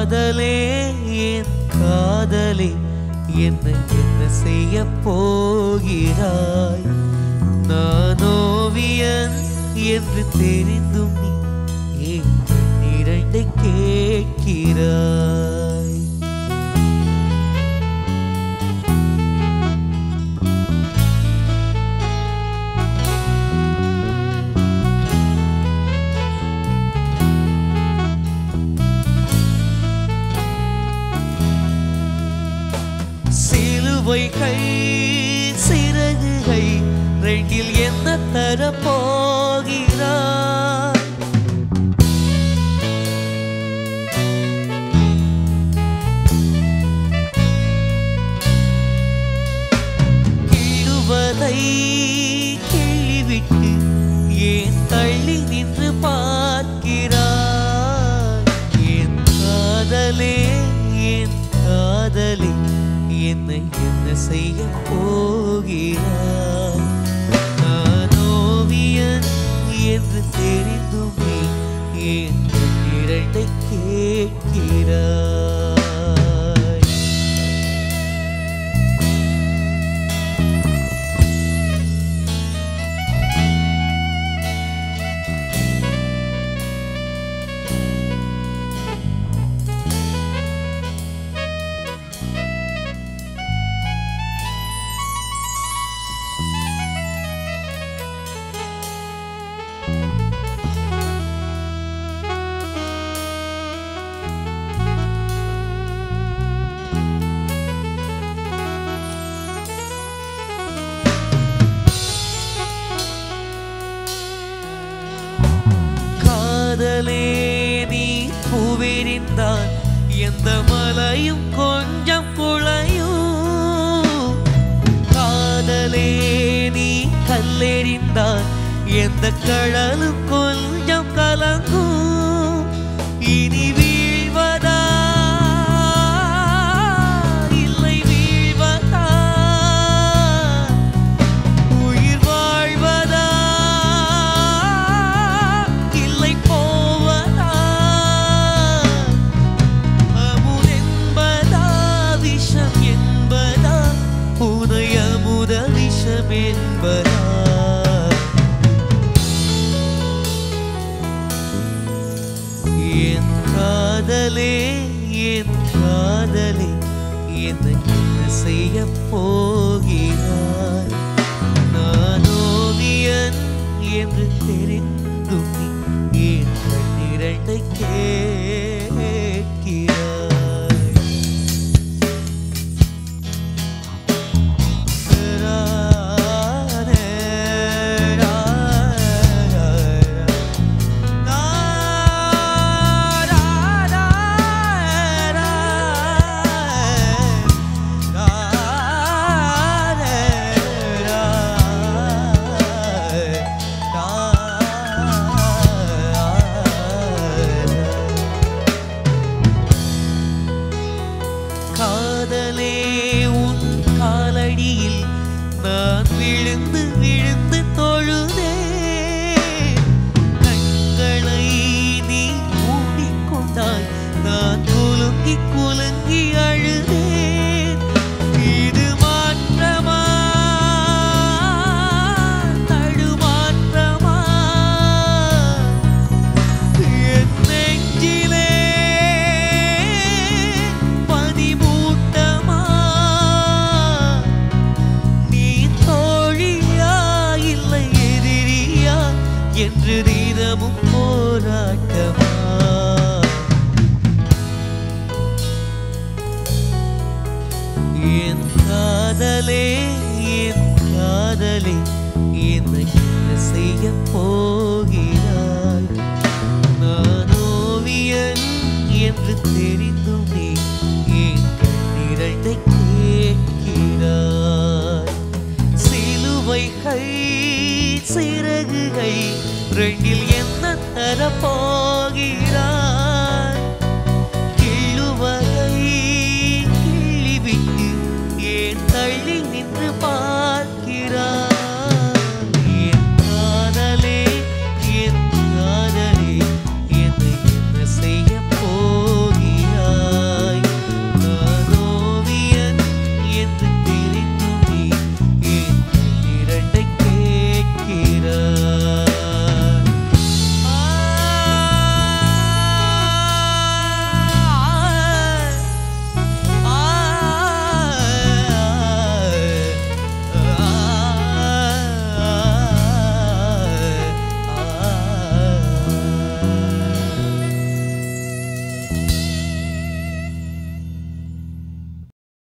காதலே என் காதலே என்னை என்ன செய்ய போகிறாய்? நான் ஓவியன் என்று தெரிந்தும் நீ ஏன் இரண்டை கேட்கிறாய்? சிலுவைகள் சிறகுகள் ரெண்டில் என்ன தர போகிறாய்? கிடுவதை கிள்ளிவிட்டு ஏன் தள்ளி நின்று பார்க்கிறாய்? என் காதலே என் காதலே என்னை என்ன செய்ய போகிறாய்? நான் ஓவியன் என்று தெரிந்துமே ஏன் இரண்டை கேட்கிறாய்? காதலே நீ பூவிரிந்தால் எந்த மலையும் கொஞ்சம் குழையும். காதலே நீ கல்லெறிந்தால் எந்த கடலும் கொஞ்சம் கலங்கும். இனி வீழ்வதா இல்லை வீழ்வதா? உயிர் வாழ்வதா இல்லை போவதா? அமுதென்பதா விஷம் என்பதா? புதை அமுத விஷம் என்பதா? என் காதலே என் காதலே என்னை என்ன செய்ய போகிறாய்? நான் ஓவியன் என்று தெரிந்தும் நீ ஏன் இரண்டை கேட்கிறாய்? காதலே உன் காலடியில் நான் விழுந்து விழுந்து தொழுதே. கண்களை நீ மூடிக்கொண்டாய் நான் குலுங்கி குலுங்கி அழுதேன். இது மாற்றமா தடுமாற்றமா? என் நெஞ்சிலே பதிமூட்டமா? நீ தோழியா இல்லை எதிரியா என்று தினமும் போராட்டமா? என் காதலே என் காதலே என்னை என்ன செய்ய போகிறாய்? நான் ஓவியன் என்று தெரிந்தும் நீ ஏன் இரண்டை கேட்கிறாய்? சிலுவைகள் சிறகுகள் ரெண்டில் என்ன தர